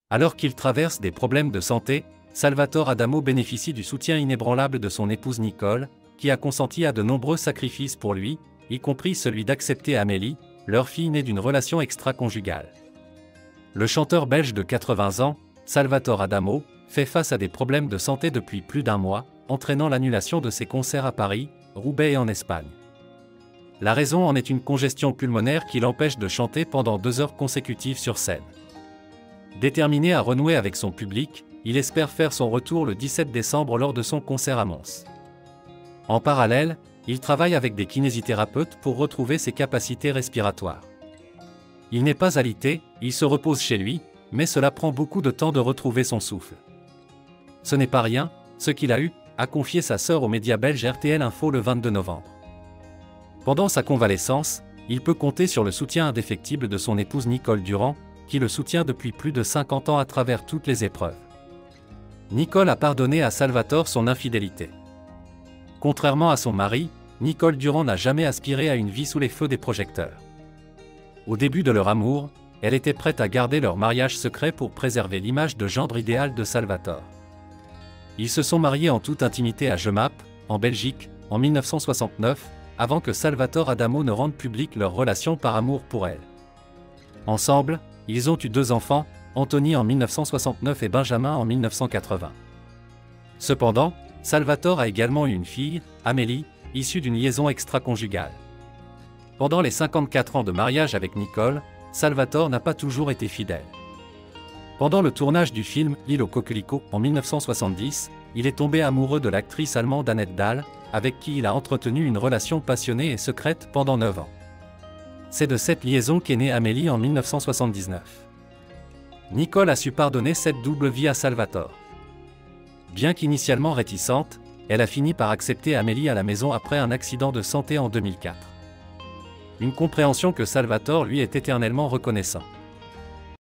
Alors qu'il traverse des problèmes de santé, Salvatore Adamo bénéficie du soutien inébranlable de son épouse Nicole, qui a consenti à de nombreux sacrifices pour lui, y compris celui d'accepter Amélie, leur fille née d'une relation extra-conjugale. Le chanteur belge de 80 ans, Salvatore Adamo, fait face à des problèmes de santé depuis plus d'un mois, entraînant l'annulation de ses concerts à Paris, Roubaix et en Espagne. La raison en est une congestion pulmonaire qui l'empêche de chanter pendant 2 heures consécutives sur scène. Déterminé à renouer avec son public, il espère faire son retour le 17 décembre lors de son concert à Mons. En parallèle, il travaille avec des kinésithérapeutes pour retrouver ses capacités respiratoires. Il n'est pas alité, il se repose chez lui, mais cela prend beaucoup de temps de retrouver son souffle. Ce n'est pas rien, ce qu'il a eu, a confié sa sœur aux médias belges RTL Info le 22 novembre. Pendant sa convalescence, il peut compter sur le soutien indéfectible de son épouse Nicole Durand, qui le soutient depuis plus de 50 ans à travers toutes les épreuves. Nicole a pardonné à Salvatore son infidélité. Contrairement à son mari, Nicole Durand n'a jamais aspiré à une vie sous les feux des projecteurs. Au début de leur amour, elle était prête à garder leur mariage secret pour préserver l'image de gendre idéal de Salvatore. Ils se sont mariés en toute intimité à Jemappes, en Belgique, en 1969, avant que Salvatore Adamo ne rende publique leur relation par amour pour elle. Ensemble, ils ont eu 2 enfants, Anthony en 1969 et Benjamin en 1980. Cependant, Salvatore a également eu une fille, Amélie, issue d'une liaison extra-conjugale. Pendant les 54 ans de mariage avec Nicole, Salvatore n'a pas toujours été fidèle. Pendant le tournage du film L'île aux coquelicots en 1970, il est tombé amoureux de l'actrice allemande Annette Dahl, avec qui il a entretenu une relation passionnée et secrète pendant 9 ans. C'est de cette liaison qu'est née Amélie en 1979. Nicole a su pardonner cette double vie à Salvatore. Bien qu'initialement réticente, elle a fini par accepter Amélie à la maison après un accident de santé en 2004. Une compréhension que Salvatore lui est éternellement reconnaissant.